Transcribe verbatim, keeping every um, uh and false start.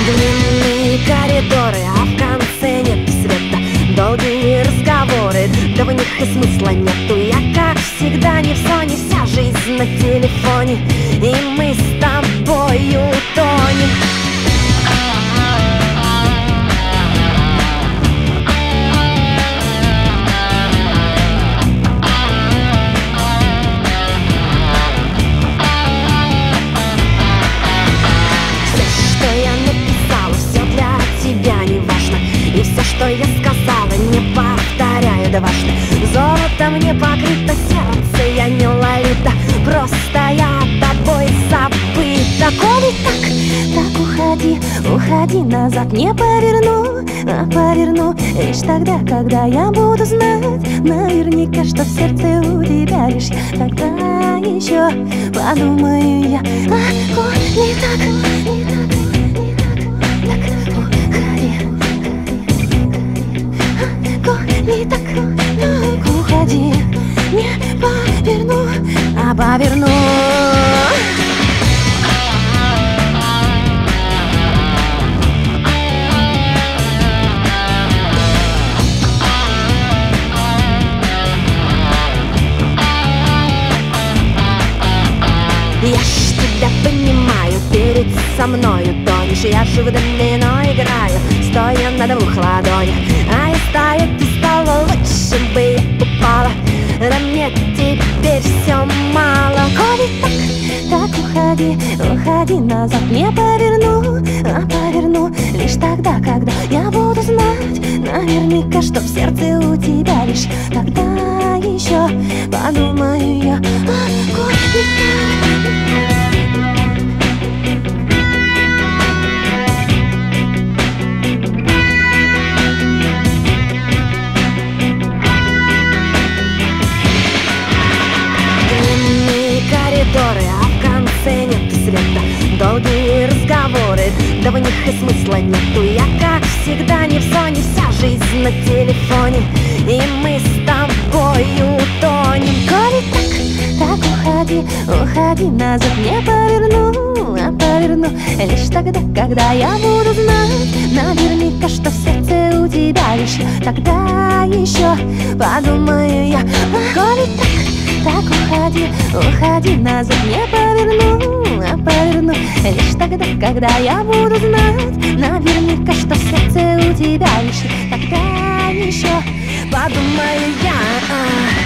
Длинные коридоры, а в конце нет света. Долгие разговоры, да в них и смысла нету. Я, как всегда, не в зоне, вся жизнь на телефоне, и мы с тобою тонем. И все, что я сказала, не повторяю дважды. Золотом не покрыто сердце, я не Лолита, просто я тобой забыта. Коли так, так уходи, уходи назад, не поверну, а поверну лишь тогда, когда я буду знать наверняка, что в сердце у тебя лишь я. Тогда еще подумаю я, а коли так, не так. Не так, так уходи, не поверну, а поверну. Я ж тебя понимаю, перед со мною тонешь. Я же в домино играю, стоя на двух ладонях. А я стоять ты стала, лучше бы я упала. Да мне теперь все мало. Коли так, так уходи, уходи назад, не поверну, а поверну лишь тогда, когда я буду знать наверняка, что в сердце у тебя лишь. Тогда еще подумаю я, а коли так. А в конце нет света. Долгие разговоры, да в них и смысла нету. Я, как всегда, не в зоне, вся жизнь на телефоне, и мы с тобою тонем. Коли так, так уходи, уходи назад, не поверну, а поверну лишь тогда, когда я буду знать наверняка, что в сердце у тебя лишь я. Тогда еще подумаю я, а коли так. Так уходи, уходи назад, не поверну, а поверну лишь тогда, когда я буду знать наверняка, что в сердце у тебя лишь. Тогда еще подумаю я.